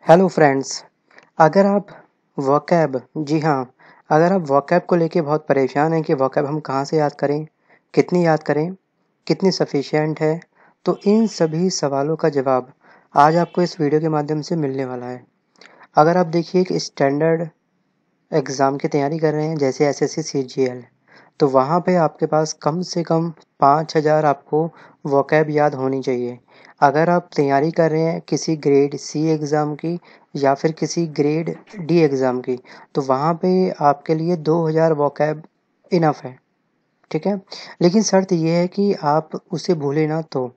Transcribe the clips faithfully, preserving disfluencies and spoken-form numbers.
Hello friends, अगर आप vocab जी हाँ, अगर आप वोकैब को लेके बहुत परेशान हैं कि वोकैब हम कहाँ से याद करें, कितनी याद करें, कितनी सफिशिएंट है, तो इन सभी सवालों का जवाब आज आपको इस वीडियो के माध्यम से मिलने वाला है। अगर आप देखिए कि स्टैंडर्ड एग्ज़ाम की तैयारी कर रहे हैं जैसे एसएससी सीजीएल, तो वहाँ पे आपके पास कम से कम पाँच हज़ार आपको वोकैब याद होनी चाहिए। अगर आप तैयारी कर रहे हैं किसी ग्रेड सी एग्ज़ाम की या फिर किसी ग्रेड डी एग्ज़ाम की, तो वहाँ पे आपके लिए दो हज़ार वोकैब इनफ है, ठीक है? लेकिन शर्त ये है कि आप उसे भूले ना तो।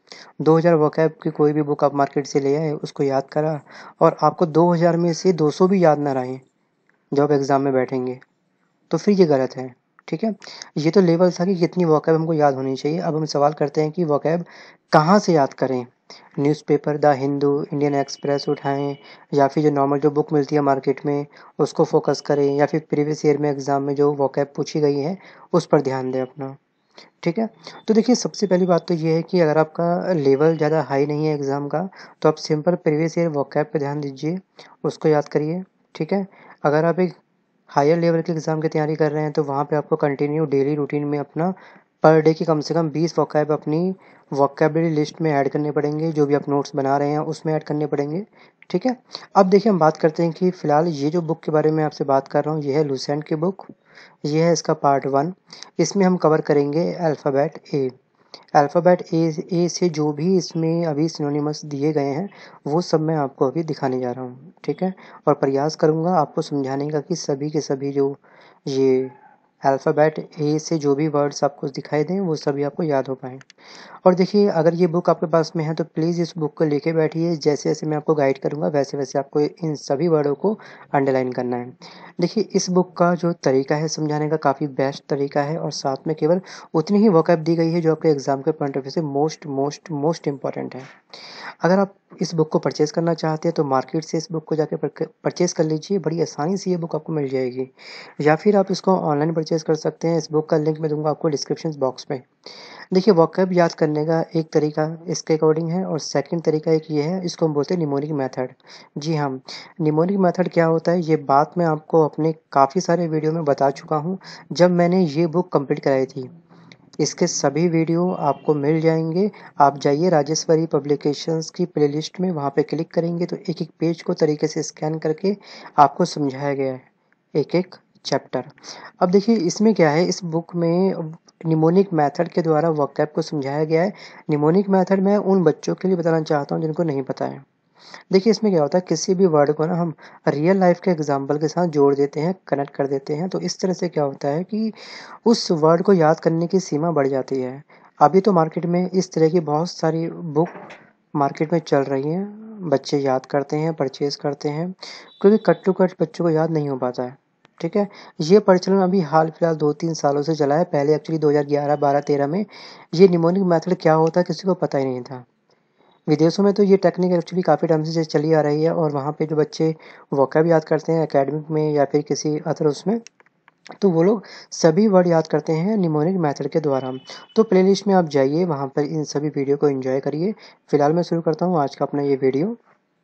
दो हज़ार वोकैब की कोई भी बुक आप मार्केट से ले आए, उसको याद करा और आपको दो हज़ार में से दो सौ भी याद ना रहे जब आप एग्ज़ाम में बैठेंगे, तो फिर ये गलत है, ठीक है? ये तो लेवल था कि कितनी वोकैब हमको याद होनी चाहिए। अब हम सवाल करते हैं कि वोकैब कहाँ से याद करें? न्यूज़पेपर द हिंदू, इंडियन एक्सप्रेस उठाएँ या फिर जो नॉर्मल जो बुक मिलती है मार्केट में उसको फ़ोकस करें या फिर प्रीवियस ईयर में एग्ज़ाम में जो वोकैब पूछी गई है, उस पर ध्यान दें अपना, ठीक है? तो देखिए सबसे पहली बात तो ये है कि अगर आपका लेवल ज़्यादा हाई नहीं है एग्ज़ाम का, तो आप सिंपल प्रीवियस ईयर वोकैब पे ध्यान दीजिए, उसको याद करिए, ठीक है? अगर आप एक हायर लेवल के एग्ज़ाम की तैयारी कर रहे हैं तो वहाँ पे आपको कंटिन्यू डेली रूटीन में अपना पर डे की कम से कम बीस वोकैब अपनी वोकैबुलरी लिस्ट में ऐड करने पड़ेंगे, जो भी आप नोट्स बना रहे हैं उसमें ऐड करने पड़ेंगे, ठीक है? अब देखिए हम बात करते हैं कि फ़िलहाल ये जो बुक के बारे में आपसे बात कर रहा हूँ, ये है लुसेंट की बुक, ये है इसका पार्ट वन। इसमें हम कवर करेंगे अल्फ़ाबेट ए। अल्फ़ाबेट ए ए से जो भी इसमें अभी सिनोनिमस दिए गए हैं, वो सब मैं आपको अभी दिखाने जा रहा हूँ, ठीक है? और प्रयास करूँगा आपको समझाने का कि सभी के सभी जो ये अल्फ़ाबेट ए से जो भी वर्ड्स आपको दिखाई दें, वो सभी आपको याद हो पाएँ। और देखिए अगर ये बुक आपके पास में है तो प्लीज़ इस बुक को लेके बैठिए, जैसे-जैसे मैं आपको गाइड करूँगा वैसे-वैसे आपको इन सभी वर्डों को अंडरलाइन करना है। देखिए इस बुक का जो तरीका है समझाने का काफ़ी बेस्ट तरीका है और साथ में केवल उतनी ही वोकैब दी गई है जो आपके एग्ज़ाम के पॉइंट ऑफ व्यू से मोस्ट मोस्ट मोस्ट इम्पोर्टेंट है। अगर आप इस बुक को परचेज़ करना चाहते हैं तो मार्केट से इस बुक को जाके परक परचेज़ कर लीजिए, बड़ी आसानी से ये बुक आपको मिल जाएगी। या फिर आप इसको ऑनलाइन परचेज़ कर सकते हैं, इस बुक का लिंक मैं दूँगा आपको डिस्क्रिप्शन बॉक्स में। देखिए वोकैब याद करने का एक तरीका इसके अकॉर्डिंग है और सेकंड तरीका एक ये है, इसको हम बोलते हैं निमोनिक मेथड। जी हाँ, निमोनिक मेथड क्या होता है ये बात मैं आपको अपने काफ़ी सारे वीडियो में बता चुका हूँ, जब मैंने ये बुक कंप्लीट कराई थी। इसके सभी वीडियो आपको मिल जाएँगे, आप जाइए राजेश्वरी पब्लिकेशंस की प्लेलिस्ट में, वहाँ पे क्लिक करेंगे तो एक-एक पेज को तरीके से स्कैन करके आपको समझाया गया है, एक-एक चैप्टर। अब देखिए इसमें क्या है, इस बुक में निमोनिक मेथड के द्वारा वोकैब को समझाया गया है। निमोनिक मेथड मैं उन बच्चों के लिए बताना चाहता हूँ जिनको नहीं पता है। देखिए इसमें क्या होता है, किसी भी वर्ड को ना हम रियल लाइफ़ के एग्ज़ाम्पल के साथ जोड़ देते हैं, कनेक्ट कर देते हैं, तो इस तरह से क्या होता है कि उस वर्ड को याद करने की सीमा बढ़ जाती है। अभी तो मार्केट में इस तरह की बहुत सारी बुक मार्केट में चल रही हैं, बच्चे याद करते हैं, परचेज़ करते हैं, क्योंकि कट टू कट बच्चों को याद नहीं हो पाता है, ठीक है? ये प्रचलन अभी हाल-फिलहाल दो तीन सालों से चला है, पहले एक्चुअली दो हज़ार ग्यारह, बारह, तेरह में ये निमोनिक मेथड क्या होता है किसी को पता ही नहीं था। विदेशों में तो ये टेक्निक एक्चुअली काफ़ी टाइम से चली आ रही है और वहाँ पे जो बच्चे वोकैब याद करते हैं एकेडमिक में या फिर किसी अदर उसमें, तो वो लोग सभी वर्ड याद करते हैं निमोनिक मेथड के द्वारा। तो प्लेलिस्ट में आप जाइए, वहाँ पर इन सभी वीडियो को एन्जॉय करिए। फिलहाल मैं शुरू करता हूँ आज का अपना ये वीडियो।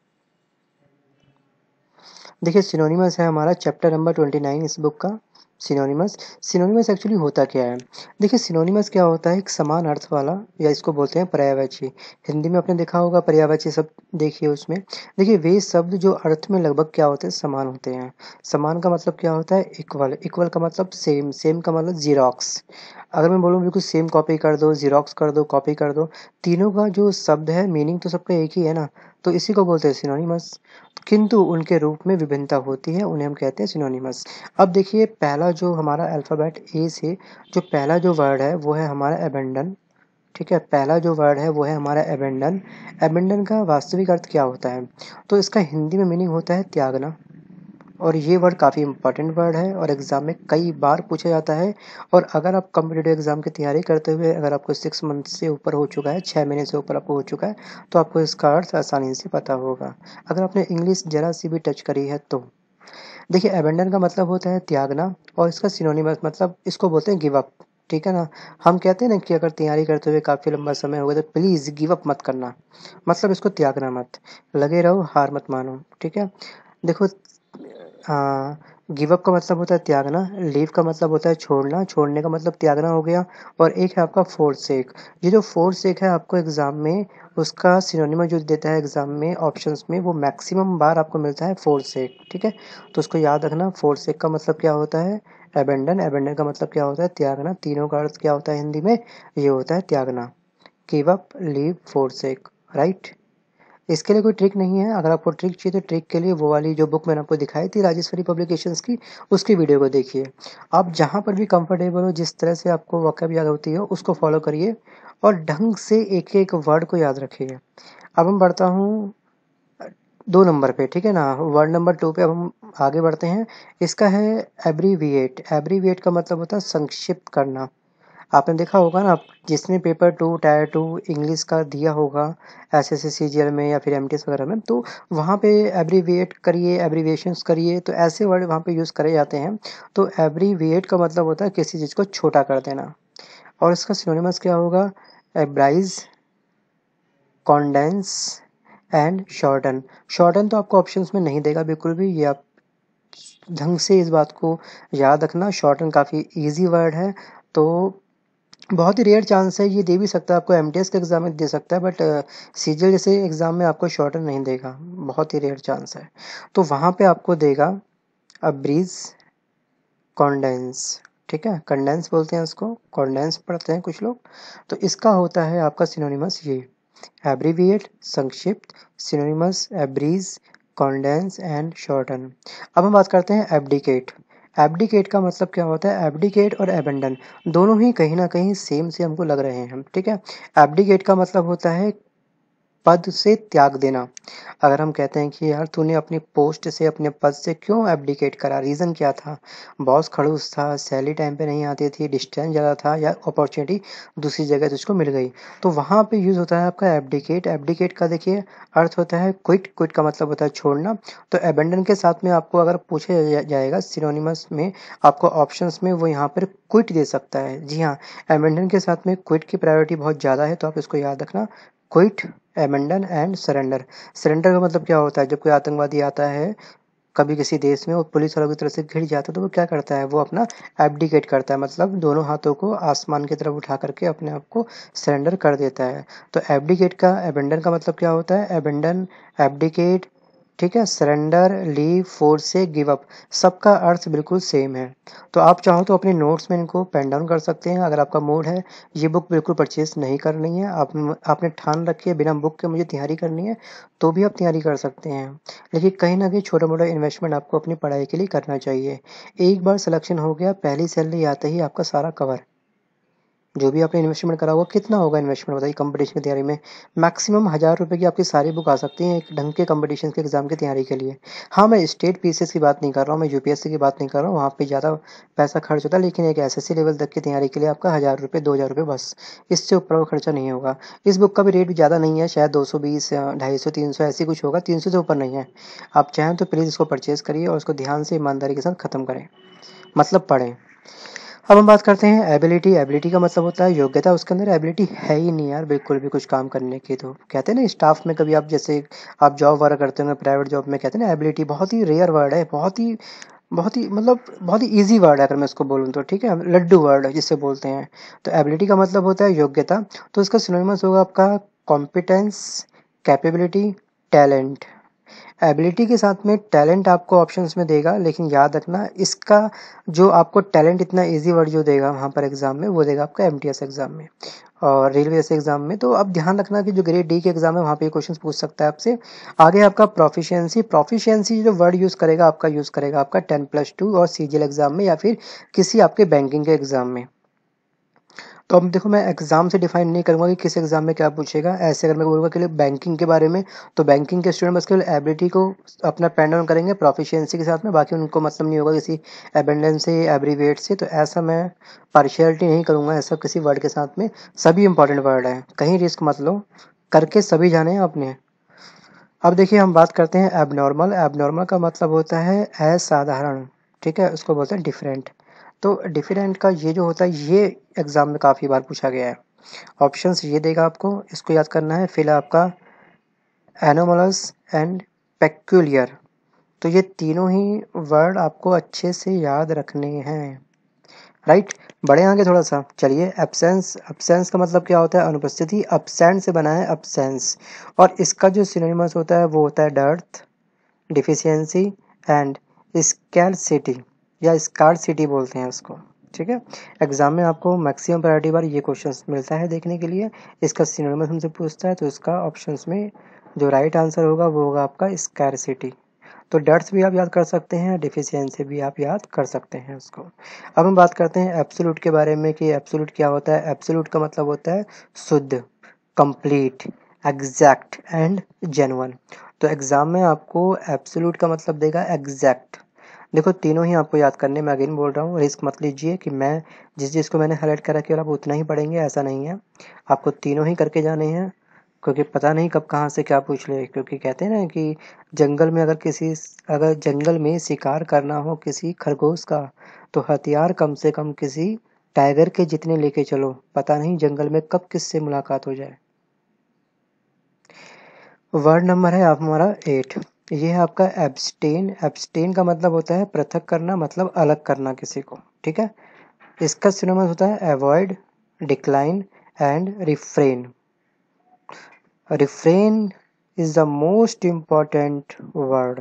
देखिए सिनोनिमस है हमारा चैप्टर नंबर उनतीस इस बुक का। सिनोनिमस सिनोनिमस एक्चुअली होता क्या है? देखिए सिनोनिमस क्या होता है, एक समान अर्थ वाला या इसको बोलते हैं पर्यायवाची। हिंदी में आपने देखा होगा पर्यायवाची शब्द देखिए उसमें। देखिए वे शब्द जो अर्थ में लगभग क्या होते हैं, समान होते हैं। समान का मतलब क्या होता है, इक्वल। इक्वल का मतलब सेम, सेम का मतलब ज़ेरॉक्स। अगर मैं बोलूँ बिल्कुल सेम कॉपी कर दो, ज़ेरॉक्स कर दो, कॉपी कर दो, तीनों का जो शब्द है मीनिंग तो सबका एक ही है ना, तो इसी को बोलते हैं सिनोनिमस। किंतु उनके रूप में विभिन्नता होती है, उन्हें हम कहते हैं सिनोनिमस। अब देखिए पहला जो हमारा अल्फ़ाबेट ए से जो पहला जो वर्ड है वो है हमारा अबैंडन, ठीक है? पहला जो वर्ड है वो है हमारा अबैंडन। अबैंडन का वास्तविक अर्थ क्या होता है? तो इसका हिंदी में मीनिंग होता है त्यागना। और ये वर्ड काफ़ी इम्पोर्टेंट वर्ड है और एग्ज़ाम में कई बार पूछा जाता है। और अगर आप कॉम्पिटिटिव एग्ज़ाम की तैयारी करते हुए अगर आपको छह मंथ से ऊपर हो चुका है, छह महीने से ऊपर आपको हो चुका है, तो आपको इसका अर्थ आसानी से पता होगा। अगर आपने इंग्लिश ज़रा-सी भी टच करी है तो। देखिए अबैंडन का मतलब होता है त्यागना और इसका सिनोनिमस मतलब इसको बोलते हैं गिव अप। ठीक है ना। हम कहते हैं ना कि अगर तैयारी करते हुए काफ़ी लंबा समय हो गया तो प्लीज़ गिव अप मत करना, मतलब इसको त्यागना मत, लगे रहो, हार मत मानो, ठीक है। देखो, हाँ, गिव अप का मतलब होता है त्यागना, लीव का मतलब होता है छोड़ना, छोड़ने का मतलब त्यागना हो गया। और एक है आपका फोरसेक। ये जो फोरसेक है आपको एग्ज़ाम में उसका सिनोनिम जो देता है एग्ज़ाम में ऑप्शंस में, वो मैक्सिमम बार आपको मिलता है फोरसेक, ठीक है। तो उसको याद रखना, फोरसेक का मतलब क्या होता है, एबेंडन, एबेंडन का मतलब क्या होता है, त्यागना। तीनों का अर्थ क्या होता है हिंदी में, ये होता है त्यागना। Give up, leave, forsake, right. इसके लिए कोई ट्रिक नहीं है, अगर आपको ट्रिक चाहिए तो ट्रिक के लिए वो वाली जो बुक मैंने आपको दिखाई थी राजेश्वरी पब्लिकेशंस की, उसकी वीडियो को देखिए। आप जहाँ पर भी कंफर्टेबल हो, जिस तरह से आपको वोकैब याद होती है उसको फॉलो करिए और ढंग से एक एक वर्ड को याद रखिए। अब हम बढ़ता हूँ दो नंबर पे, ठीक है ना, वर्ड नंबर टू पे अब हम आगे बढ़ते हैं। इसका है एब्रीविएट। एब्रीविएट का मतलब होता है संक्षिप्त करना। आपने देखा होगा ना, जिसने paper two tier two English का दिया होगा S S C C G L में या फिर एम टी एस वगैरह में, तो वहाँ पे एब्रीविएट करिए, एब्रीविएशंस करिए, तो ऐसे वर्ड वहाँ पे यूज़ करे जाते हैं। तो एब्रीविएट का मतलब होता है किसी चीज़ को छोटा कर देना। और इसका सिनोनिमस क्या होगा, abridge, condense and shorten. Shorten तो आपको ऑप्शंस में नहीं देगा बिल्कुल भी, ये आप ढंग से इस बात को याद रखना। शॉर्टन काफ़ी इजी वर्ड है, तो बहुत ही रेयर चांस है, ये दे भी सकता है आपको, एमटीएस के एग्ज़ाम में दे सकता है, बट सीजीएल जैसे एग्ज़ाम में आपको शॉर्टन नहीं देगा, बहुत ही रेयर चांस है। तो वहाँ पे आपको देगा अब्रीज, कॉन्डेंस, ठीक है, कंडेंस बोलते हैं उसको, कॉन्डेंस पढ़ते हैं कुछ लोग। तो इसका होता है आपका सिनोनिमस ये, एब्रीविएट संक्षिप्त, synonymous abridge, condense and shorten. अब हम बात करते हैं एब्डिकेट। एब्डिकेट का मतलब क्या होता है, एब्डिकेट और एबेंडन दोनों ही कहीं ना कहीं सेम से हमको लग रहे हैं, ठीक है। एब्डिकेट का मतलब होता है पद से त्याग देना। अगर हम कहते हैं कि यार तूने अपनी पोस्ट से, अपने पद से क्यों एब्डिकेट करा, रीज़न क्या था, बॉस खड़ूस था, सैलरी टाइम पे नहीं आती थी, डिस्टेंस ज़्यादा था, या अपॉर्चुनिटी दूसरी जगह तुझको मिल गई, तो वहाँ पे यूज़ होता है आपका एब्डिकेट। एब्डिकेट का देखिए अर्थ होता है क्विट, क्विट का मतलब होता है छोड़ना। तो एबेंडन के साथ में आपको अगर पूछा जा, जाएगा सिनोनिमस में, आपको ऑप्शंस में वो यहाँ पर क्विट दे सकता है। जी हाँ, एबेंडन के साथ में क्विट की प्रायोरिटी बहुत ज़्यादा है, तो आप इसको याद रखना, quit, abandon and surrender. Surrender का मतलब क्या होता है, जब कोई आतंकवादी आता है कभी किसी देश में और पुलिस वालों की तरफ से घिर जाता है, तो वो क्या करता है, वो अपना एब्डिकेट करता है, मतलब दोनों हाथों को आसमान की तरफ उठा करके अपने आप को सरेंडर कर देता है। तो एब्डिकेट का, एबेंडन का मतलब क्या होता है, एबेंडन, एब्डिकेट, ठीक है, surrender, leave, forsake, give up, सबका अर्थ बिल्कुल सेम है। तो आप चाहो तो अपने नोट्स में इनको पेन डाउन कर सकते हैं, अगर आपका मूड है ये बुक बिल्कुल परचेज नहीं करनी है, आप आपने ठान रखी है बिना बुक के मुझे तैयारी करनी है, तो भी आप तैयारी कर सकते हैं। लेकिन कहीं ना कहीं छोटा मोटा इन्वेस्टमेंट आपको अपनी पढ़ाई के लिए करना चाहिए। एक बार सिलेक्शन हो गया, पहली सैलरी आते ही आपका सारा कवर, जो भी आपने इन्वेस्टमेंट करा होगा, कितना होगा इन्वेस्टमेंट बताइए कंपटीशन की तैयारी में, मैक्सिमम हज़ार रुपए की आपकी सारी बुक आ सकती हैं एक ढंग के कंपटीशन के एग्जाम की तैयारी के लिए। हाँ, मैं स्टेट पीसीएस की बात नहीं कर रहा हूँ, मैं यूपीएससी की बात नहीं कर रहा हूँ, वहाँ पे ज़्यादा पैसा खर्च होता है, लेकिन एक एसएससी लेवल तक की तैयारी के लिए आपका हज़ार रुपये, दो हज़ार रुपये बस, इससे ऊपर वो खर्चा नहीं होगा। इस बुक का भी रेट भी ज़्यादा नहीं है, शायद दो सौ बीस, ढाई सौ, तीन सौ ऐसी कुछ होगा, तीन सौ से ऊपर नहीं है। आप चाहें तो प्लीज़ इसको परचेज़ करिए और उसको ध्यान से ईमानदारी के साथ ख़त्म करें, मतलब पढ़ें। अब हम बात करते हैं एबिलिटी। एबिलिटी का मतलब होता है योग्यता, उसके अंदर एबिलिटी है ही नहीं यार बिल्कुल भी कुछ काम करने की। तो कहते हैं ना स्टाफ में कभी आप जैसे आप जॉब वगैरह करते होंगे प्राइवेट जॉब में, कहते हैं ना एबिलिटी बहुत ही रेयर वर्ड है, बहुत ही बहुत ही मतलब बहुत ही ईजी वर्ड है अगर मैं इसको बोलूँ तो, ठीक है, लड्डू वर्ड है जिससे बोलते हैं। तो एबिलिटी का मतलब होता है योग्यता, तो इसका सिनोनिमस होगा आपका कॉम्पिटेंस, कैपेबिलिटी, टैलेंट। एबिलिटी के साथ में टैलेंट आपको ऑप्शंस में देगा, लेकिन याद रखना इसका जो आपको टैलेंट इतना इजी वर्ड जो देगा वहाँ पर एग्जाम में, वो देगा आपका एमटीएस एग्जाम में और रेलवे जैसे एग्जाम में। तो अब ध्यान रखना कि जो ग्रेड डी के एग्जाम है वहाँ पे क्वेश्चन पूछ सकता है आपसे। आगे आपका प्रोफिशिएंसी। प्रोफिशिएंसी जो वर्ड यूज़ करेगा आपका, यूज़ करेगा आपका टेन प्लस टू और सीजीएल एग्जाम में या फिर किसी आपके बैंकिंग के एग्जाम में। तो अब देखो मैं एग्ज़ाम से डिफाइन नहीं करूँगा कि किस एग्ज़ाम में क्या पूछेगा। ऐसे अगर मैं बोलूँगा कि बैंकिंग के बारे में, तो बैंकिंग के स्टूडेंट बस केवल एबिलिटी को अपना पेन डाउन करेंगे प्रोफिशिएंसी के साथ में, बाकी उनको मतलब नहीं होगा किसी एबेंडेंस से, एब्रीविएट से। तो ऐसा मैं पार्शियलिटी नहीं करूँगा ऐसा किसी वर्ड के साथ में, सभी इंपॉर्टेंट वर्ड हैं, कहीं रिस्क मत लो, करके सभी जाने हैं अपने। अब देखिए हम बात करते हैं एबनॉर्मल। एबनॉर्मल का मतलब होता है असाधारण, ठीक है, उसको बोलते हैं डिफरेंट। तो डिफरेंट का ये जो होता है ये एग्जाम में काफ़ी बार पूछा गया है। ऑप्शंस ये देगा आपको, इसको याद करना है। फिर आपका एनोमलस एंड पेक्यूलियर, तो ये तीनों ही वर्ड आपको अच्छे से याद रखने हैं, राइट। बड़े आगे थोड़ा सा, चलिए। एब्सेंस, एब्सेंस का मतलब क्या होता है? अनुपस्थिति। एब्सेंट से बना है एब्सेंस, और इसका जो सिनोनिमस होता है वो होता है डर्थ, डिफिशियंसी एंड स्कैरसिटी, या स्कार्सिटी बोलते हैं उसको, ठीक है। एग्जाम में आपको मैक्सिमम प्रायोरिटी बार ये क्वेश्चन मिलता है देखने के लिए। इसका सिनोनिमस हमसे पूछता है, तो इसका ऑप्शंस में जो राइट आंसर होगा वो होगा आपका स्कैरसिटी। तो डर्ट्स भी आप याद कर सकते हैं, डिफिशियंसी भी आप याद कर सकते हैं उसको। अब हम बात करते हैं एब्सोल्यूट के बारे में कि एब्सोल्यूट क्या होता है। एब्सोल्यूट का मतलब होता है शुद्ध, कंप्लीट, एग्जैक्ट एंड जेन्युइन। तो एग्जाम में आपको एब्सोल्यूट का मतलब देगा एग्जैक्ट। देखो तीनों ही आपको याद करने, मैं अगेन बोल रहा हूँ, रिस्क मत लीजिए कि मैं जिस चीज़ को मैंने हाईलाइट करा केवल आप उतना ही पढ़ेंगे, ऐसा नहीं है। आपको तीनों ही करके जाने हैं, क्योंकि पता नहीं कब कहाँ से क्या पूछ ले। क्योंकि कहते हैं ना कि जंगल में अगर किसी अगर जंगल में शिकार करना हो किसी खरगोश का, तो हथियार कम से कम किसी टाइगर के जितने लेके चलो, पता नहीं जंगल में कब किससे मुलाकात हो जाए। वर्ड नंबर है आप हमारा एट, ये है आपका एब्सटेन। एब्सटेन का मतलब होता है पृथक करना, मतलब अलग करना किसी को, ठीक है। इसका सिनोनिमस होता है avoid, decline and refrain. refrain is the most important word,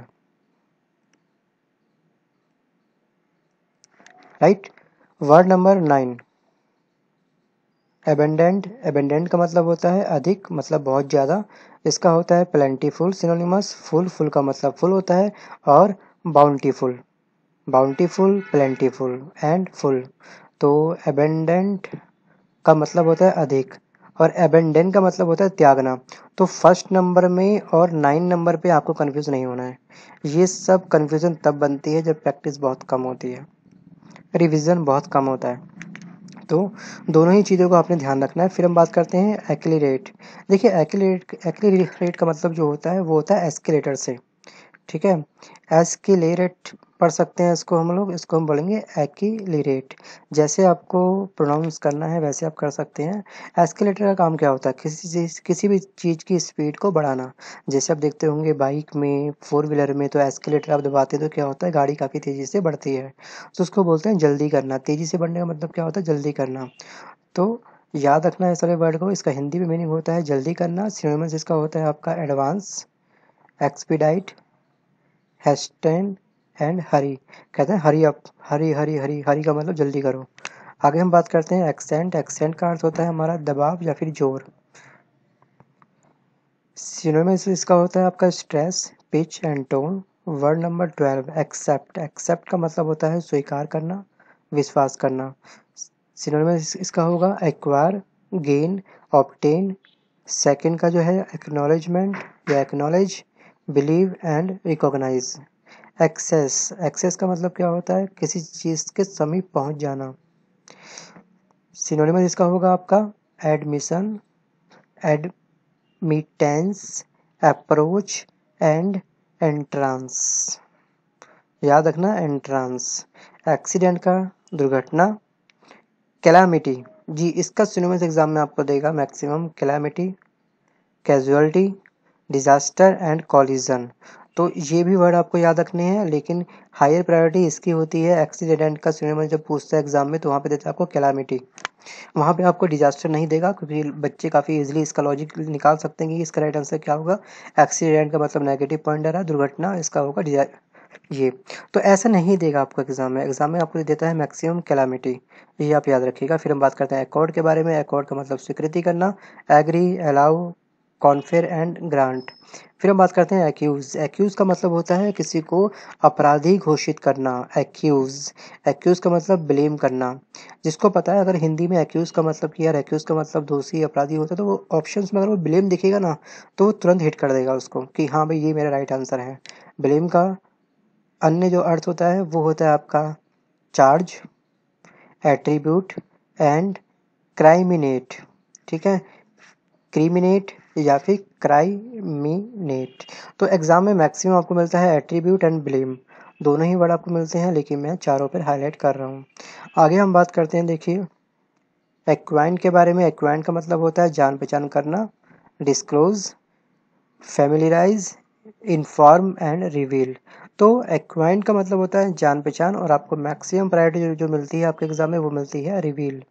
right? Word number nine, abundant। abundant का मतलब होता है अधिक, मतलब बहुत ज़्यादा। इसका होता है plentiful सिनोनिमस। फुल, फुल का मतलब फुल होता है, और bountiful, bountiful, plentiful and full. तो abundant का मतलब होता है अधिक, और abandon का मतलब होता है त्यागना। तो फर्स्ट नंबर में और नाइन नंबर पे आपको कंफ्यूज नहीं होना है। ये सब कंफ्यूजन तब बनती है जब प्रैक्टिस बहुत कम होती है, रिवीजन बहुत कम होता है। तो दोनों ही चीज़ों को आपने ध्यान रखना है। फिर हम बात करते हैं एक्सीलरेट। देखिए एक्सीलरेट, एक्सीलरेट का मतलब जो होता है वो होता है एस्केलेटर से, ठीक है। एस्केलेरेट पढ़ सकते हैं इसको हम लोग, इसको हम बोलेंगे एक्सीलरेट। जैसे आपको प्रोनाउंस करना है वैसे आप कर सकते हैं। एस्केलेटर का काम क्या होता है? किसी चीज़ किसी भी चीज़ की स्पीड को बढ़ाना। जैसे आप देखते होंगे बाइक में, फोर व्हीलर में, तो एस्केलेटर आप दबाते हैं तो क्या होता है, गाड़ी काफ़ी तेज़ी से बढ़ती है, तो उसको बोलते हैं जल्दी करना। तेज़ी से बढ़ने का मतलब क्या होता है, जल्दी करना। तो याद रखना है सारे वर्ड को। इसका हिंदी में मीनिंग होता है जल्दी करना। सिनोनिमस इसका होता है आपका advance, expedite, hasten and hurry. कहते हैं हरी अप, हरी हरी हरी हरी का मतलब जल्दी करो। आगे हम बात करते हैं एक्सेंट। एक्सेंट का अर्थ होता है हमारा दबाव या फिर जोर। सिनोनिमस इसका होता है आपका stress, pitch and tone. Word number twelve, accept. Accept का मतलब होता है स्वीकार करना, विश्वास करना। सिनोनिमस इसका होगा एक्वायर, गेन, ऑब्टेन। सेकंड का जो है एक्नॉलेजमेंट या acknowledge, believe and recognise. Access, access का मतलब क्या होता है, किसी चीज़ के समीप पहुंच जाना। सिनोनिमस इसका होगा आपका admission, admittance, approach and entrance. याद रखना एंट्रांस। एक्सीडेंट का दुर्घटना। कैलामिटी, जी इसका सिनोनिमस एग्जाम में आपको देगा maximum, calamity, casualty, disaster and collision. तो ये भी वर्ड आपको याद रखने हैं, लेकिन हायर प्रायोरिटी इसकी होती है। एक्सीडेंट का सिनोनिमस जब पूछता है एग्जाम में तो वहाँ पे देता है आपको कैलामिटी। वहाँ पे आपको डिजास्टर नहीं देगा, क्योंकि बच्चे काफ़ी इजीली इसका लॉजिक निकाल सकते हैं कि इसका राइट आंसर क्या होगा। एक्सीडेंट का मतलब नेगेटिव पॉइंट आ रहा है, दुर्घटना, इसका होगा ये। तो ऐसा नहीं देगा आपको एग्जाम में। एग्जाम में आपको देता है मैक्सिमम कैलामिटी, ये आप याद रखिएगा। फिर हम बात करते हैं अकॉर्ड के बारे में। अकॉर्ड का मतलब स्वीकृति करना, agree, allow, confer and grant. फिर हम बात करते हैं एक्यूज। एक्यूज का मतलब होता है किसी को अपराधी घोषित करना, एक्यूज। एक्यूज का मतलब ब्लेम करना। जिसको पता है अगर हिंदी में एक्यूज का मतलब कि यार एक्यूज का मतलब दोषी अपराधी होता है, तो वो ऑप्शंस में अगर वो ब्लेम दिखेगा ना तो वो तुरंत हिट कर देगा उसको कि हाँ भाई ये मेरा राइट आंसर है। ब्लेम का अन्य जो अर्थ होता है वो होता है आपका चार्ज, एट्रीब्यूट एंड क्राइमिनेट, ठीक है। क्रिमिनेट या फिर क्राइमिनेट। तो एग्जाम में मैक्सिमम आपको मिलता है एट्रीब्यूट एंड ब्लेम। दोनों ही वर्ड आपको मिलते हैं, लेकिन मैं चारों पर हाईलाइट कर रहा हूँ। आगे हम बात करते हैं, देखिए एक्वाइंट के बारे में। एक्वाइंट का मतलब होता है जान पहचान करना, disclose, familiarise, inform and reveal. तो एक्वाइंट का मतलब होता है जान पहचान, और आपको मैक्सिमम प्रायोरिटी जो, जो मिलती है आपके एग्जाम में वो मिलती है रिवील।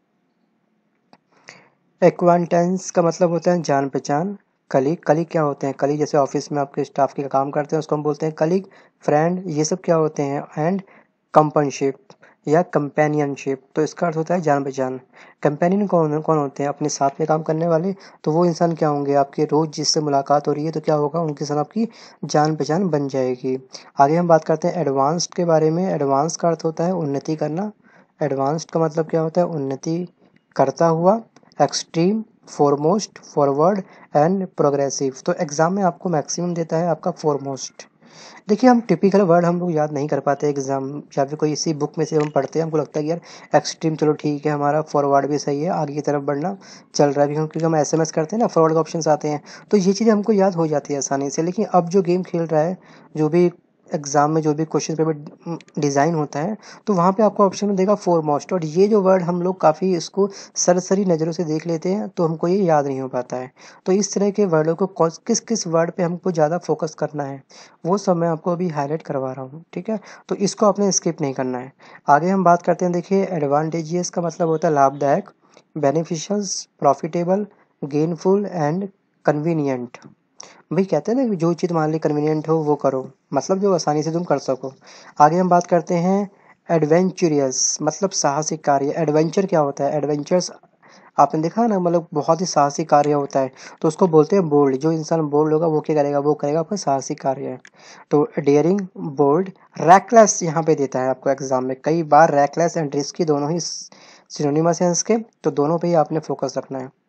एक्वांटेंस का मतलब होता है जान पहचान। कलीग, कलीग क्या होते हैं? कलीग जैसे ऑफिस में आपके स्टाफ के काम करते हैं उसको हम बोलते हैं कलीग। फ्रेंड, ये सब क्या होते हैं? एंड कंपनशिप या कंपेनियनशिप, तो इसका अर्थ होता है जान पहचान। कंपेनियन कौन कौन होते हैं? अपने साथ में काम करने वाले। तो वो इंसान क्या होंगे? आपके रोज जिससे मुलाकात हो रही है तो क्या होगा? उनके साथ आपकी जान पहचान बन जाएगी। आगे हम बात करते हैं एडवांस्ड के बारे में। एडवांस का अर्थ होता है उन्नति करना। एडवांस्ड का मतलब क्या होता है? उन्नति करता हुआ। Extreme, foremost, forward and progressive. तो एग्जाम में आपको मैक्सिमम देता है आपका फोरमोस्ट। देखिए हम टिपिकल वर्ड हम लोग याद नहीं कर पाते एग्जाम, या फिर कोई इसी बुक में से हम पढ़ते हैं, हमको लगता है कि यार एक्सट्रीम चलो ठीक है, हमारा फॉरवर्ड भी सही है, आगे की तरफ बढ़ना चल रहा है भी हम, क्योंकि हम एसएमएस करते हैं ना, फॉरवर्ड के ऑप्शंस आते हैं, तो ये चीज़ें हमको याद हो जाती है आसानी से। लेकिन अब जो गेम खेल रहा है, जो भी एग्जाम में जो भी क्वेश्चन पेपर डिज़ाइन होता है, तो वहाँ पे आपको ऑप्शन में देगा फोरमोस्ट, और ये जो वर्ड हम लोग काफ़ी इसको सरसरी नज़रों से देख लेते हैं, तो हमको ये याद नहीं हो पाता है। तो इस तरह के वर्डों को कौन- किस किस वर्ड पे हमको ज़्यादा फोकस करना है, वो सब मैं आपको अभी हाईलाइट करवा रहा हूँ, ठीक है? तो इसको आपने स्किप नहीं करना है। आगे हम बात करते हैं, देखिए एडवांटेजियस का मतलब होता है लाभदायक, beneficials, profitable, gainful and convenient. भाई कहते हैं ना कि जो चीज़ मान ली कन्वीनियंट हो वो करो, मतलब जो आसानी से तुम कर सको। आगे हम बात करते हैं एडवेंचरियस, मतलब साहसिक कार्य। एडवेंचर क्या होता है? एडवेंचर्स आपने देखा ना, मतलब बहुत ही साहसिक कार्य होता है, तो उसको बोलते हैं बोल्ड। जो इंसान बोल्ड होगा वो क्या करेगा? वो करेगा आपका साहसिक कार्य है। तो डेयरिंग, बोल्ड, रैकलेस यहाँ पे देता है आपको एग्जाम में कई बार। रैकलेस एंड रिस्की दोनों ही सिनोनिमस हैं इसके, तो दोनों पे ही आपने फोकस रखना है।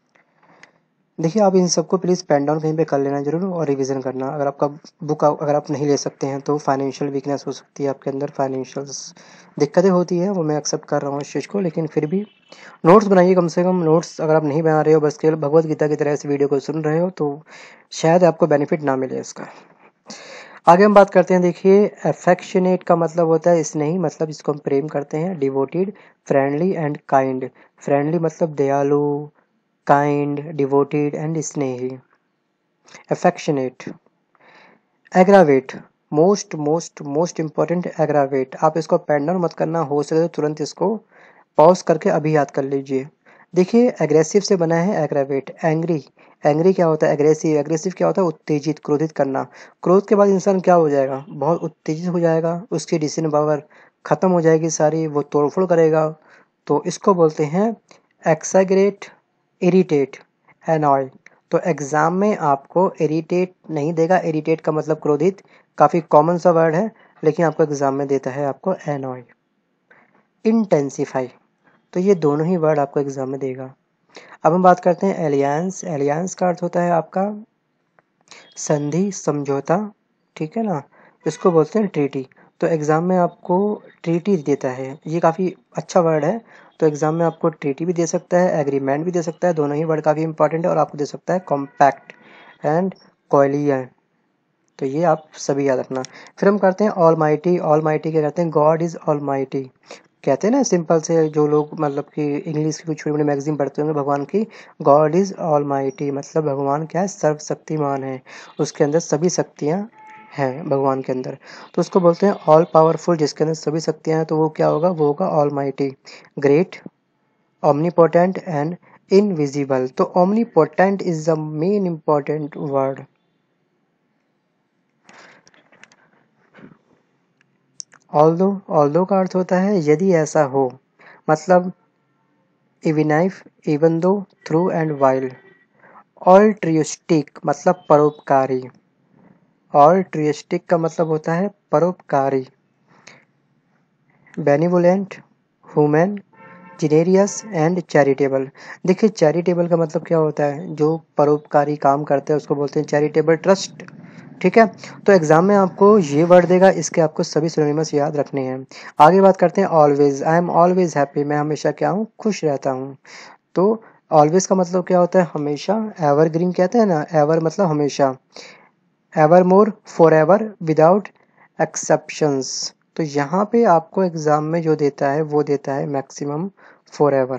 देखिए आप इन सबको प्लीज़ पेन डाउन कहीं पे कर लेना जरूर, और रिवीजन करना। अगर आपका बुक अगर आप नहीं ले सकते हैं तो फाइनेंशियल वीकनेस हो सकती है आपके अंदर, फाइनेंशियल्स दिक्कतें होती है, वो मैं एक्सेप्ट कर रहा हूँ इस चीज़ को, लेकिन फिर भी नोट्स बनाइए कम से कम। नोट्स अगर आप नहीं बना रहे हो, बस केवल भगवत गीता की तरह इस वीडियो को सुन रहे हो, तो शायद आपको बेनिफिट ना मिले इसका। आगे हम बात करते हैं, देखिए अफेक्शनेट का मतलब होता है स्नेही, मतलब इसको हम प्रेम करते हैं। Devoted, friendly and kind. Friendly मतलब दयालु, काइंड, डिवोटेड एंड स्नेही। Affectionate. Aggravate, most most most important aggravate. आप इसको पेन डाउन मत करना, हो सके तो तुरंत इसको पॉज करके अभी याद कर लीजिए। देखिए एग्रेसिव से बना है एग्रावेट। एंग्री, एंग्री क्या होता है? एग्रेसिव। एग्रेसिव क्या होता है? उत्तेजित, क्रोधित करना। क्रोध के बाद इंसान क्या हो जाएगा? बहुत उत्तेजित हो जाएगा, उसकी डिसीजन पावर खत्म हो जाएगी सारी, वो तोड़फोड़ करेगा। तो इसको बोलते हैं एक्साग्रेट, इरिटेट, एनॉय। तो एग्जाम में आपको इरिटेट नहीं देगा, इरिटेट का मतलब क्रोधित, काफ़ी कॉमन सा वर्ड है, लेकिन आपको एग्जाम में देता है आपको एनॉय। इंटेंसिफाई, तो ये दोनों ही वर्ड आपको एग्जाम में देगा। अब हम बात करते हैं एलियंस। एलियंस का अर्थ होता है आपका संधि, समझौता, ठीक है ना, इसको बोलते हैं ट्रीटी। तो एग्जाम में आपको ट्रीटी देता है, ये काफ़ी अच्छा वर्ड है। तो एग्जाम में आपको ट्रीटी भी दे सकता है, एग्रीमेंट भी दे सकता है, दोनों ही वर्ड काफ़ी इंपॉर्टेंट है। और आपको दे सकता है कॉम्पैक्ट एंड कोलियन। तो ये आप सभी याद रखना। फिर हम करते हैं ऑल माइटी। ऑल माइटी क्या कहते हैं? God is all mighty. कहते हैं ना सिंपल से, जो लोग मतलब कि इंग्लिश की कुछ छोटी मोटी मैगजीन पढ़ते होंगे भगवान की, गॉड इज ऑल माइटी मतलब भगवान क्या है? सर्वशक्तिमान है, उसके अंदर सभी शक्तियाँ हैं भगवान के अंदर। तो उसको बोलते हैं ऑल पावरफुल, जिसके अंदर सभी शक्तियाँ हैं, तो वो क्या होगा? वो होगा all mighty. Great, omnipotent and invisible. तो omnipotent is the main important word. Although, although का अर्थ होता है यदि ऐसा हो, मतलब even if, even though, through and while. Altruistic मतलब परोपकारी। ऑल्ट्रियस्टिक का मतलब होता है परोपकारी। Benevolent, human, generous and charitable. देखिए चैरिटेबल का मतलब क्या होता है? जो परोपकारी काम करते हैं उसको बोलते हैं चैरिटेबल ट्रस्ट, ठीक है? तो एग्जाम में आपको ये वर्ड देगा, इसके आपको सभी सिनोनिमस याद रखने हैं। आगे बात करते हैं always. I am always happy, मैं हमेशा क्या हूँ? खुश रहता हूँ। तो ऑलवेज का मतलब क्या होता है? हमेशा। एवरग्रीन कहते हैं ना, एवर मतलब हमेशा। Ever more, for ever, without exceptions. तो यहाँ पे आपको एग्ज़ाम में जो देता है वो देता है मैक्सिमम फॉरएवर।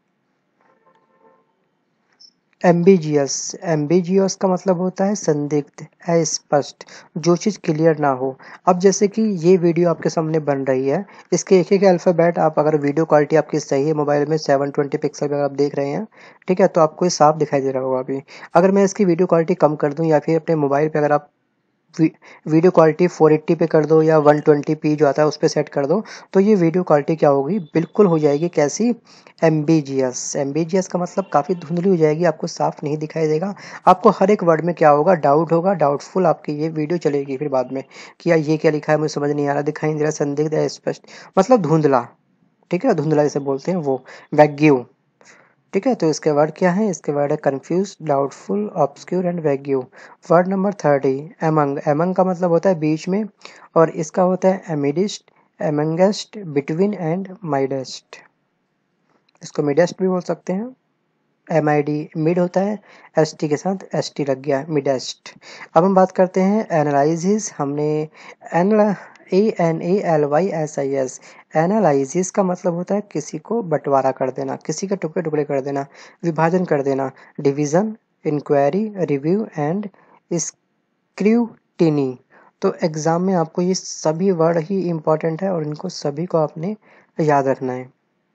एम्बिजियस, एम्बिजियस का मतलब होता है संदिग्ध, अस्पष्ट, जो चीज़ क्लियर ना हो। अब जैसे कि ये वीडियो आपके सामने बन रही है, इसके एक एक अल्फ़ाबेट आप अगर वीडियो क्वालिटी आपकी सही है मोबाइल में सेवन ट्वेंटी पिक्सल अगर आप देख रहे हैं, ठीक है, तो आपको ये साफ दिखाई दे रहा होगा अभी। अगर मैं इसकी वीडियो क्वालिटी कम कर दूं या फिर अपने मोबाइल पे अगर आप वी, वीडियो क्वालिटी फोर एट्टी पे कर दो या वन ट्वेंटी पी जो आता है उस पर सेट कर दो, तो ये वीडियो क्वालिटी क्या होगी, बिल्कुल हो जाएगी कैसी, एम्बीजियस। एम्बीजियस का मतलब काफ़ी धुंधली हो जाएगी, आपको साफ नहीं दिखाई देगा। आपको हर एक वर्ड में क्या होगा, डाउट होगा, डाउटफुल आपकी ये वीडियो चलेगी फिर बाद में कि यार ये क्या लिखा है मुझे समझ नहीं आ रहा, दिखाई नहीं दे रहा, संदिग्ध है, स्पष्ट, मतलब धुंधला, ठीक है, धुंधला जैसे बोलते हैं वो, वैग्यू, ठीक है। तो इसके वर्ड क्या है, इसके वर्ड है confuse, doubtful, obscure and vague. Word number thirty, among. Among का मतलब होता है बीच में, और इसका होता है amidst, amongst, between and midst. इसको मिडेस्ट भी बोल सकते हैं। एम आई डी मिड होता है, एस टी के साथ एस टी लग गया, मिडेस्ट। अब हम बात करते हैं एनालिसिस। हमने N A N A L Y S I S, analysis का मतलब होता है किसी को बंटवारा कर देना, किसी के टुकड़े टुकड़े कर देना, विभाजन कर देना। Division, inquiry, review and scrutiny. तो एग्ज़ाम में आपको ये सभी वर्ड ही इम्पोर्टेंट है और इनको सभी को आपने याद रखना है।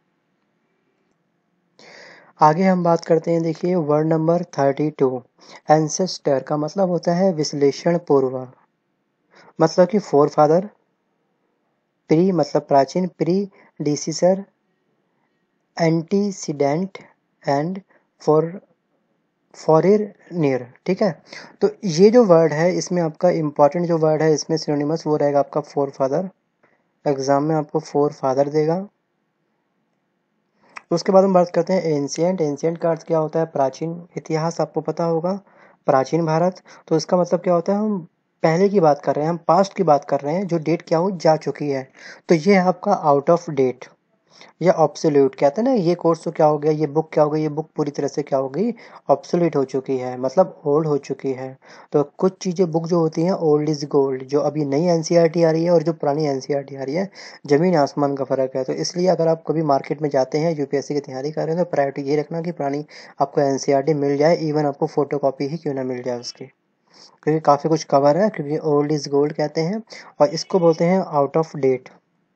आगे हम बात करते हैं, देखिए word number thirty two, ancestor का मतलब होता है विश्लेषण पूर्व, मतलब कि फोर फादर, प्री मतलब प्राचीन, predecessor, antecedent and for forerunner, ठीक है। तो ये जो वर्ड है इसमें आपका इंपॉर्टेंट जो वर्ड है इसमें सिनोनिमस वो रहेगा आपका फोर फादर। एग्जाम में आपको फोर फादर देगा। उसके बाद हम बात करते हैं एंशिएंट। एंशिएंट का अर्थ क्या होता है, प्राचीन, इतिहास आपको पता होगा, प्राचीन भारत। तो इसका मतलब क्या होता है, हम पहले की बात कर रहे हैं, हम पास्ट की बात कर रहे हैं, जो डेट क्या हो जा चुकी है। तो ये है आपका आउट ऑफ डेट या ऑब्सोल्यूट, कहते हैं ना ये कोर्स तो क्या हो गया, ये बुक क्या हो गई, ये बुक पूरी तरह से क्या हो गई, ऑब्सोल्यूट हो चुकी है, मतलब ओल्ड हो चुकी है। तो कुछ चीज़ें बुक जो होती हैं ओल्ड इज गोल्ड, जो अभी नई एनसीईआरटी आ रही है और जो पुरानी एनसीईआरटी आ रही है, जमीन आसमान का फ़र्क है। तो इसलिए अगर आप कभी मार्केट में जाते हैं यूपीएससी की तैयारी कर रहे हैं तो प्रायोरिटी ये रखना कि पुरानी आपको एनसीईआरटी मिल जाए, इवन आपको फोटो कॉपी ही क्यों ना मिल जाए उसकी, क्योंकि काफ़ी कुछ कवर है, क्योंकि ओल्ड इज गोल्ड कहते हैं और इसको बोलते हैं आउट ऑफ डेट।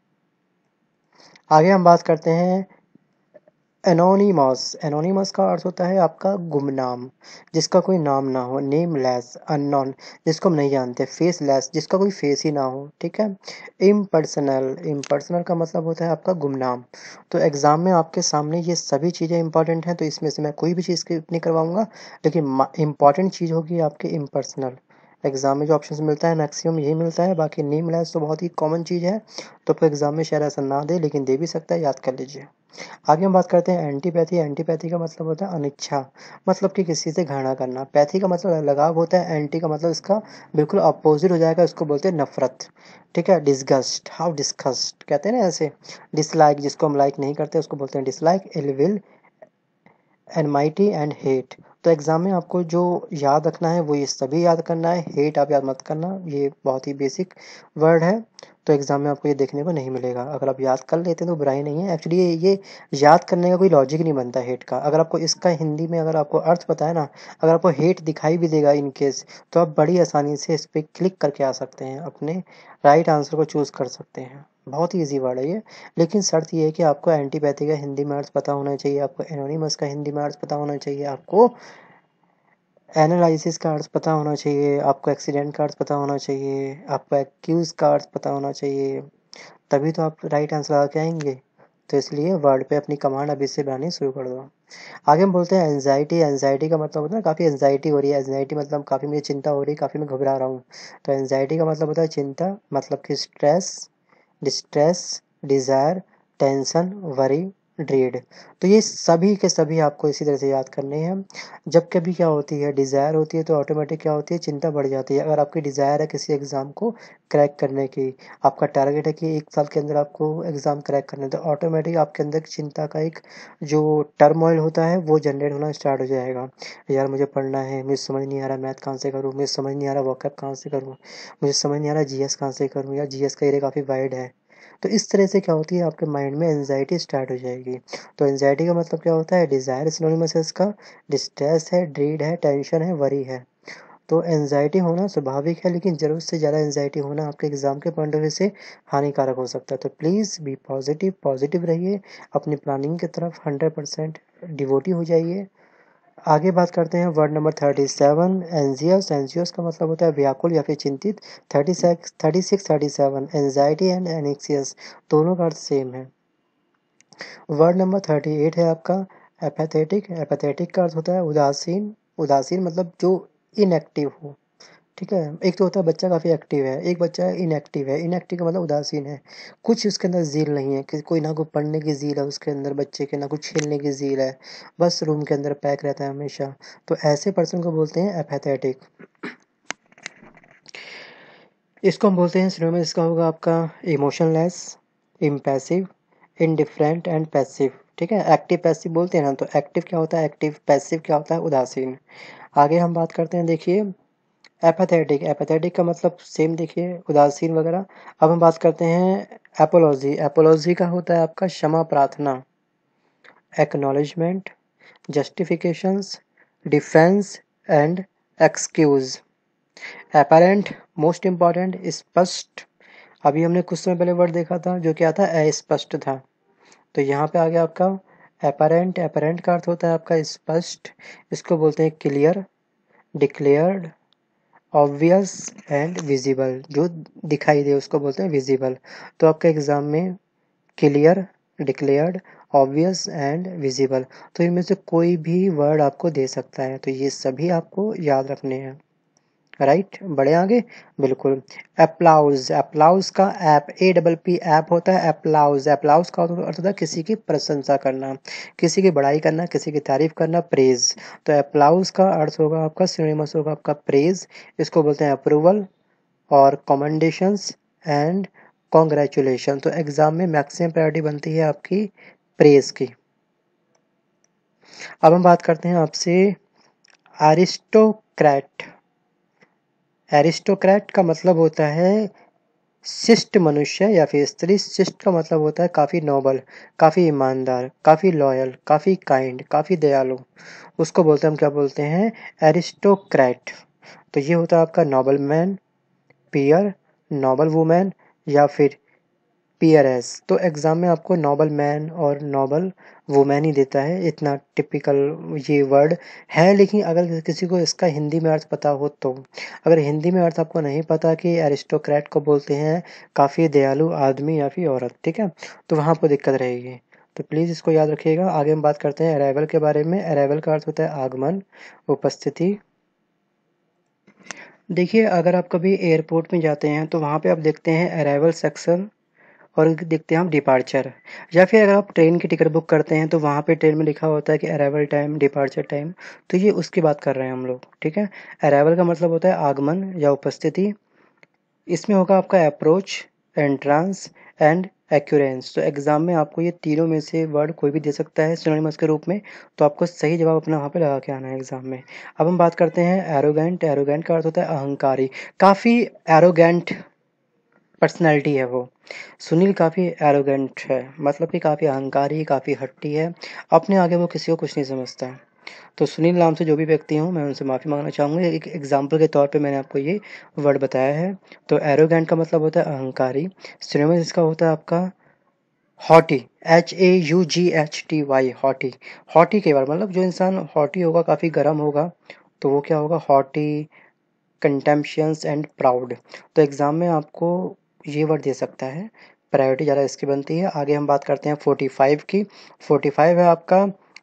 आगे हम बात करते हैं एनोनिमस। एनोनिमस का अर्थ होता है आपका गुमनाम, जिसका कोई नाम ना हो, नेमलेस, अननोन, जिसको हम नहीं जानते, फेसलेस, जिसका कोई फेस ही ना हो, ठीक है। इम्पर्सनल, इम्पर्सनल का मतलब होता है आपका गुमनाम। तो एग्ज़ाम में आपके सामने ये सभी चीज़ें इंपॉर्टेंट हैं, तो इसमें से मैं कोई भी चीज़ स्किप नहीं करवाऊंगा, लेकिन इंपॉर्टेंट चीज़ होगी आपके इम्पर्सनल। एग्ज़ाम में जो ऑप्शन मिलता है मैक्सिमम यही मिलता है, बाकी नेमलेस तो बहुत ही कॉमन चीज़ है, तो आपको एग्ज़ाम में शायद ऐसा ना दे, लेकिन दे भी सकता है, याद कर लीजिए। आगे हम बात करते हैं एंटीपैथी। एंटीपैथी का मतलब होता है अनिच्छा, मतलब कि किसी से घृणा करना। पैथी का मतलब लगाव होता है, एंटी का मतलब इसका बिल्कुल अपोजिट हो जाएगा, इसको बोलते हैं नफरत, ठीक है। डिसगस्ट, हाउ डिस्गस्ट कहते हैं ना ऐसे। डिसलाइक, जिसको हम लाइक नहीं करते उसको बोलते हैं dislike. Ill will, enmity and hate. तो एग्ज़ाम में आपको जो याद रखना है वो ये सभी याद करना है, हेट आप याद मत करना, ये बहुत ही बेसिक वर्ड है, तो एग्ज़ाम में आपको ये देखने को नहीं मिलेगा। अगर आप याद कर लेते हैं तो बुराई नहीं है, एक्चुअली ये, ये याद करने का कोई लॉजिक नहीं बनता हेट का। अगर आपको इसका हिंदी में अगर आपको अर्थ पता है ना, अगर आपको हेट दिखाई भी देगा इन केस, तो आप बड़ी आसानी से इस पर क्लिक करके आ सकते हैं, अपने राइट आंसर को चूज़ कर सकते हैं। बहुत ही ईजी वर्ड है ये, लेकिन शर्त ये है कि आपको एंटीपैथी का हिंदी में अर्थ पता होना चाहिए, आपको एनोनिमस का हिंदी में अर्थ पता होना चाहिए, आपको एनालिसिस का अर्थ पता होना चाहिए, आपको एक्सीडेंट का अर्थ पता होना चाहिए, आपको एक्यूज का अर्थ पता होना चाहिए, तभी तो आप राइट आंसर लगा के आएंगे। तो इसलिए वर्ड पे अपनी कमांड अभी से बनानी शुरू कर दो। आगे हम बोलते हैं एंजाइटी। एंजाइटी का मतलब होता है काफ़ी एंजाइटी हो रही है, एंजाइटी मतलब काफ़ी मुझे चिंता हो रही है, काफ़ी मैं घबरा रहा हूँ। तो एंजाइटी का मतलब होता है चिंता, मतलब कि stress, distress, desire, tension, worry, dread. तो ये सभी के सभी आपको इसी तरह से याद करने हैं। जब कभी क्या होती है डिज़ायर होती है तो ऑटोमेटिक क्या होती है चिंता बढ़ जाती है। अगर आपकी डिज़ायर है किसी एग्ज़ाम को क्रैक करने की, आपका टारगेट है कि एक साल के अंदर आपको एग्ज़ाम क्रैक करना है, तो ऑटोमेटिक आपके अंदर चिंता का एक जो टर्मोइल होता है वो जनरेट होना स्टार्ट हो जाएगा। यार मुझे पढ़ना है, मुझे समझ नहीं आ रहा मैथ कहाँ से करूँ, मुझे समझ नहीं आ रहा वोकैब कहाँ से करूँ, मुझे समझ नहीं आ रहा जीएस कहाँ से करूँ, या जीएस का एरिया काफ़ी वाइड है। तो इस तरह से क्या होती है आपके माइंड में एंजाइटी स्टार्ट हो जाएगी। तो एंजाइटी का मतलब क्या होता है, डिज़ायर सिनोनिमस है इसका, डिस्ट्रेस है, ड्रीड है, टेंशन है, वरी है। तो एंजाइटी होना स्वाभाविक है, लेकिन ज़रूरत से ज़्यादा एंजाइटी होना आपके एग्ज़ाम के पॉइंट ऑफ व्यू से हानिकारक हो सकता है। तो प्लीज़ बी पॉजिटिव, पॉजिटिव रहिए, अपनी प्लानिंग की तरफ हंड्रेड परसेंट डिवोटी हो जाइए। आगे बात करते हैं word number thirty seven, anxious. Anxious का मतलब होता है व्याकुल या फिर चिंतित। Thirty six thirty six thirty seven anxiety and anxious दोनों का अर्थ सेम है। वर्ड नंबर थर्टी एट है आपका एपैथेटिक। एपैथेटिक का अर्थ होता है उदासीन। उदासीन मतलब जो इनएक्टिव हो, ठीक है। एक तो होता है बच्चा काफ़ी एक्टिव है, एक बच्चा इनएक्टिव है। इनएक्टिव का मतलब उदासीन है, कुछ उसके अंदर ज़ील नहीं है कि कोई ना कोई पढ़ने की ज़ील है उसके अंदर बच्चे के, ना कुछ खेलने की ज़ील है, बस रूम के अंदर पैक रहता है हमेशा। तो ऐसे पर्सन को बोलते हैं एपैथेटिक। इसको हम बोलते हैं सिनोनिम इसका होगा आपका emotionless, impassive, indifferent and passive, ठीक है। एक्टिव पैसिव बोलते हैं ना, तो एक्टिव क्या होता है एक्टिव, पैसिव क्या होता है उदासीन। आगे हम बात करते हैं, देखिए एपैथेटिक। एपैथेटिक का मतलब सेम देखिए उदासीन वगैरह। अब हम बात करते हैं एपोलॉजी। एपोलॉजी का होता है आपका क्षमा प्रार्थना, acknowledgement, justifications, defence and excuse. Apparent, most important, स्पष्ट। अभी हमने कुछ समय पहले वर्ड देखा था जो क्या था, अस्पष्ट था। तो यहाँ पे आ गया आपका अपैरेंट। अपैरेंट का अर्थ होता है आपका स्पष्ट, इसको बोलते हैं clear, declared, obvious and visible. जो दिखाई दे उसको बोलते हैं विजिबल। तो आपके एग्जाम में clear, declared, obvious and visible, तो इनमें से कोई भी वर्ड आपको दे सकता है। तो ये सभी आपको याद रखने हैं, राइट। बढ़े आगे, बिल्कुल। अप्लाउज। अप्लाउज का app A double P app होता है अप्लाउज। अप्लाउज का अर्थ होता है किसी की प्रशंसा करना, किसी की बड़ाई करना, किसी की तारीफ करना, प्रेज। तो अप्लाउज का अर्थ होगा आपका सिनोनिमस होगा आपका प्रेज। इसको बोलते हैं अप्रूवल और कमेंडेशंस एंड कॉन्ग्रेचुलेशन। तो एग्जाम में मैक्सिमम प्रायोरिटी बनती है आपकी प्रेज की। अब हम बात करते हैं आपसे एरिस्टोक्रेट। एरिस्टोक्रेट का मतलब होता है शिष्ट मनुष्य या फिर स्त्री। शिष्ट का मतलब होता है काफ़ी नोबल, काफ़ी ईमानदार, काफ़ी लॉयल, काफ़ी काइंड, काफ़ी दयालु। उसको बोलते हैं हम क्या बोलते हैं, एरिस्टोक्रेट। तो ये होता है आपका noble man, peer, noble women या फिर पीआरएस। तो एग्ज़ाम में आपको नोबल मैन और नोबल वुमेन ही देता है, इतना टिपिकल ये वर्ड है। लेकिन अगर किसी को इसका हिंदी में अर्थ पता हो तो, अगर हिंदी में अर्थ आपको नहीं पता कि एरिस्टोक्रेट को बोलते हैं काफ़ी दयालु आदमी या फिर औरत, ठीक है, तो वहाँ पर दिक्कत रहेगी। तो प्लीज़ इसको याद रखिएगा। आगे हम बात करते हैं अराइवल के बारे में। अराइवल का अर्थ होता है आगमन, उपस्थिति। देखिए अगर आप कभी एयरपोर्ट में जाते हैं तो वहाँ पे आप देखते हैं अराइवल सेक्शन और देखते हैं हम डिपार्चर। या फिर अगर आप ट्रेन की टिकट बुक करते हैं तो वहाँ पे ट्रेन में लिखा होता है कि अराइवल टाइम, डिपार्चर टाइम। तो ये उसकी बात कर रहे हैं हम लोग, ठीक है। अराइवल का मतलब होता है आगमन या उपस्थिति। इसमें होगा आपका अप्रोच, एंट्रांस एंड एक्यूरेंस। तो एग्जाम में आपको ये तीनों में से वर्ड कोई भी दे सकता है सिनोनिमस के रूप में, तो आपको सही जवाब अपना वहाँ पे लगा के आना है एग्जाम में। अब हम बात करते हैं एरोगेंट। एरोगेंट का अर्थ होता है अहंकारी, काफ़ी एरोगेंट पर्सनैलिटी है वो। सुनील काफ़ी एरोगेंट है, मतलब कि काफ़ी अहंकारी, काफ़ी हट्टी है, अपने आगे वो किसी को कुछ नहीं समझता है। तो सुनील नाम से जो भी व्यक्ति हूँ मैं उनसे माफ़ी मांगना चाहूँगा, एक एग्जाम्पल के तौर पे मैंने आपको ये वर्ड बताया है। तो एरोगेंट का मतलब होता है अहंकारी। सिनोनिमस इसका होता है आपका haughty, H A U G H T Y, haughty. Haughty के बारे मतलब जो इंसान हॉटी होगा, काफ़ी गर्म होगा, तो वो क्या होगा, हॉटी, कंटेम्पशियस एंड प्राउड। तो एग्ज़ाम में आपको ये वर्ड दे सकता है, प्रायोरिटी ज़्यादा इसकी बनती है। आगे हम बात करते हैं फोर्टी फाइव की। फोर्टी फाइव है आपका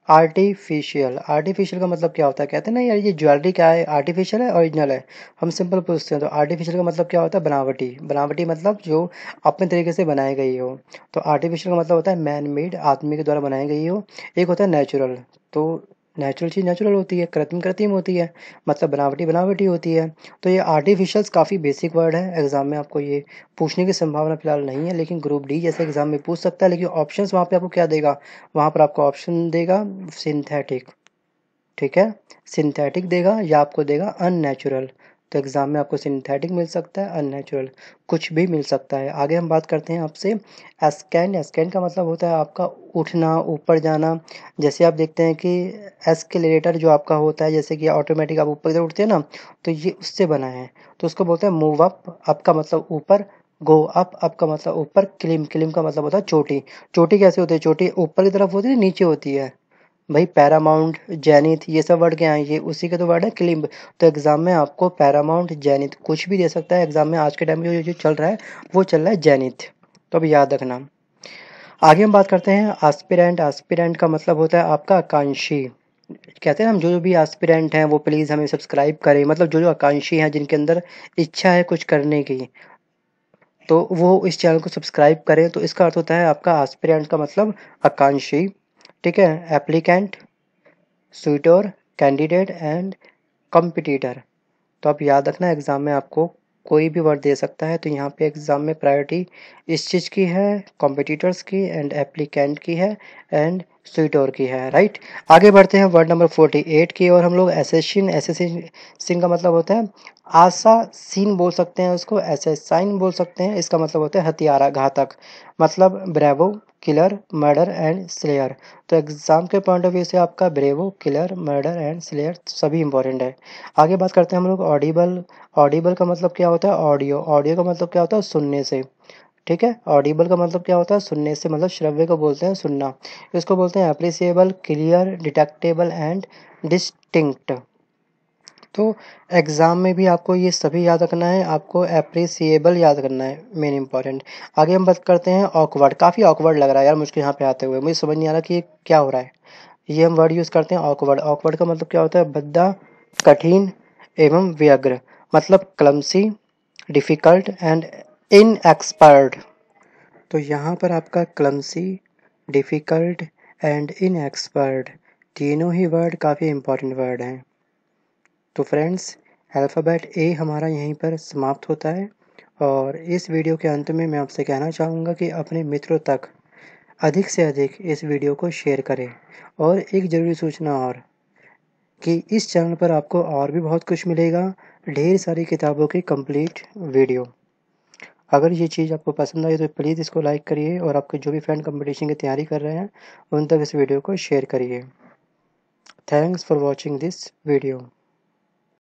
आर्टिफिशियल, आर्टिफिशियल का मतलब क्या होता है? कहते हैं ना यार ये ज्वेलरी क्या है, आर्टिफिशियल है ओरिजिनल है? हम सिंपल पूछते हैं तो आर्टिफिशियल का मतलब क्या होता है? बनावटी। बनावटी मतलब जो अपने तरीके से बनाई गई हो। तो आर्टिफिशियल का मतलब होता है मैन मेड, आदमी के द्वारा बनाई गई हो। एक होता है नेचुरल, तो नेचुरल चीज़ नेचुरल होती है, कृत्रिम कृत्रिम होती है, मतलब बनावटी बनावटी होती है। तो ये आर्टिफिशियल्स काफ़ी बेसिक वर्ड है, एग्जाम में आपको ये पूछने की संभावना फिलहाल नहीं है, लेकिन ग्रुप डी जैसे एग्जाम में पूछ सकता है। लेकिन ऑप्शंस वहाँ पे आपको क्या देगा? वहाँ पर आपको ऑप्शन देगा सिंथेटिक, ठीक है, सिंथेटिक देगा या आपको देगा अननेचुरल। तो एग्ज़ाम में आपको सिंथेटिक मिल सकता है, अननेचुरल कुछ भी मिल सकता है। आगे हम बात करते हैं आपसे एस्केंड। एस्केंड का मतलब होता है आपका उठना, ऊपर जाना। जैसे आप देखते हैं कि एस्केलेटर जो आपका होता है, जैसे कि ऑटोमेटिक आप ऊपर की तरफ उठते हैं ना, तो ये उससे बना है। तो उसको बोलते हैं मूव अप। अप का मतलब ऊपर, गो अप, अप का मतलब ऊपर, क्लिम, क्लिम का मतलब होता है चोटी। चोटी कैसे होती है? चोटी ऊपर की तरफ होती है, नीचे होती है भाई। पैरामाउंट, जेनिथ, ये सब वर्ड क्या है? ये उसी के तो वर्ड है, क्लिम्ब। तो एग्जाम में आपको पैरामाउंट, जेनिथ कुछ भी दे सकता है एग्जाम में। आज के टाइम में जो जो चल रहा है वो चल रहा है जेनिथ, तो अब याद रखना। आगे हम बात करते हैं एस्पिरेंट। एस्पिरेंट का मतलब होता है आपका आकांक्षी। कहते हैं हम जो जो भी एस्पिरेंट हैं वो प्लीज़ हमें सब्सक्राइब करें, मतलब जो जो आकांक्षी हैं जिनके अंदर इच्छा है कुछ करने की, तो वो इस चैनल को सब्सक्राइब करें। तो इसका अर्थ होता है आपका एस्पिरेंट का मतलब आकांक्षी, ठीक है। Applicant, suitor, candidate and competitor. तो आप याद रखना एग्ज़ाम में आपको कोई भी वर्ड दे सकता है। तो यहाँ पे एग्ज़ाम में प्रायोरिटी इस चीज़ की है, कॉम्पिटिटर्स की एंड एप्लीकेंट की है एंड सुइटर की है, राइट। आगे बढ़ते हैं वर्ड नंबर फोर्टी एट की और हम लोग एसेसिन। एसेसिन का मतलब होता है आशा सीन बोल सकते हैं उसको, एसेसाइन बोल सकते हैं। इसका मतलब होता है हत्यारा, घातक। मतलब bravo, killer, murder and slayer. तो एग्ज़ाम के पॉइंट ऑफ व्यू से आपका bravo, killer, murder and slayer सभी इंपॉर्टेंट है। आगे बात करते हैं हम लोग ऑडिबल। ऑडिबल का मतलब क्या होता है? ऑडियो। ऑडियो का मतलब क्या होता है? सुनने से, ठीक है। ऑडिबल का मतलब क्या होता है? सुनने से, मतलब श्रव्य को बोलते हैं सुनना। इसको बोलते हैं appreciable, clear, detectable and distinct. तो एग्ज़ाम में भी आपको ये सभी याद रखना है, आपको एप्रिसिएबल याद करना है, मेन इंपॉर्टेंट। आगे हम बात करते हैं ऑकवर्ड। काफ़ी ऑकवर्ड लग रहा है यार मुझको यहाँ पे आते हुए, मुझे समझ नहीं आ रहा कि ये क्या हो रहा है। ये हम वर्ड यूज़ करते हैं ऑकवर्ड। ऑकवर्ड का मतलब क्या होता है? भद्दा, कठिन एवं व्यग्र। मतलब क्लमसी, डिफ़िकल्ट एंड इनएक्सपर्ट। तो यहाँ पर आपका क्लमसी, डिफ़िकल्ट एंड इनएक्सपर्ट तीनों ही वर्ड काफ़ी इंपॉर्टेंट वर्ड हैं। तो फ्रेंड्स, अल्फ़ाबेट ए हमारा यहीं पर समाप्त होता है और इस वीडियो के अंत में मैं आपसे कहना चाहूँगा कि अपने मित्रों तक अधिक से अधिक इस वीडियो को शेयर करें। और एक ज़रूरी सूचना और, कि इस चैनल पर आपको और भी बहुत कुछ मिलेगा, ढेर सारी किताबों की कंप्लीट वीडियो। अगर ये चीज़ आपको पसंद आई तो प्लीज़ इसको लाइक करिए और आपके जो भी फ्रेंड कंपटीशन की तैयारी कर रहे हैं उन तक इस वीडियो को शेयर करिए। Thanks for watching this video.